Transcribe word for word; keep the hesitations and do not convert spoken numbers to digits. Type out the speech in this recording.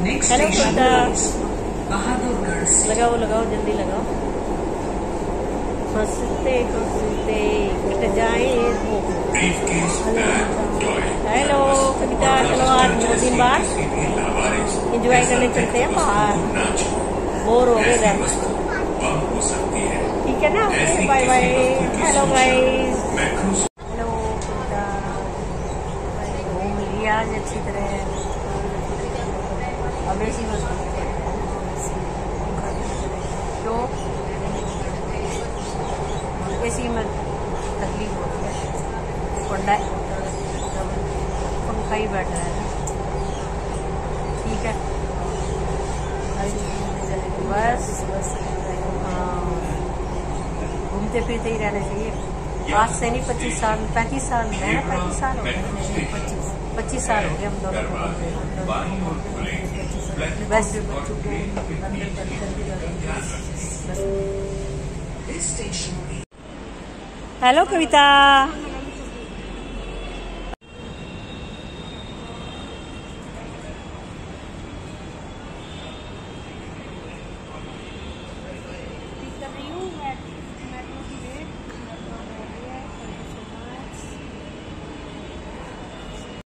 Hello कविता, लगाओ लगाओ जल्दी लगाओ। हंसते हंसते कट जाए वो। हेलो कविता, चलो आज दो दिन बाद एंजॉय करने चलते हैं बाहर, बोर हो गए घर। ठीक है ना, okay bye bye. Hello guys, hello Kavita, घूम लिया आज अच्छी तरह। अब ऐसी बस तो ऐसी में तकलीफ होती है, पंडा पंखा ही बैठ रहा है। ठीक है, बस बस घूमते फिरते ही रहना चाहिए। आज से नहीं, पच्चीस साल पैंतीस साल है ना, पैंतीस साल हो गए, पच्चीस पच्चीस साल हो गए हम दोनों को। बस हेलो कविता।